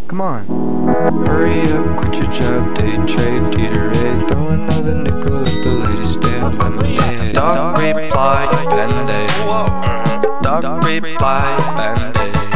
Come on. Hurry up, quit your job, day trade, teeter egg. Throw another nickel at the latest damn lemonade. Dog reply, Bandaid. Dog reply, Bandaid.